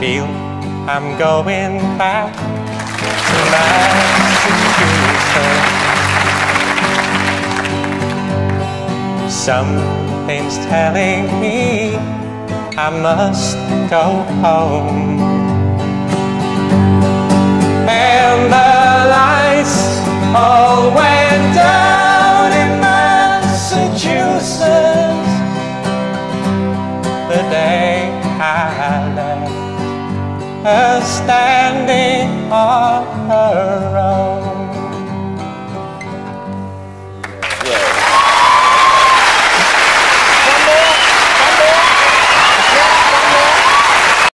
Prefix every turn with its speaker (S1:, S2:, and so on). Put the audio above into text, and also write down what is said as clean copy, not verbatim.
S1: feel I'm going back to Massachusetts. Something's telling me I must go home. And the lights all went down in Massachusetts the day I left her standing on her own.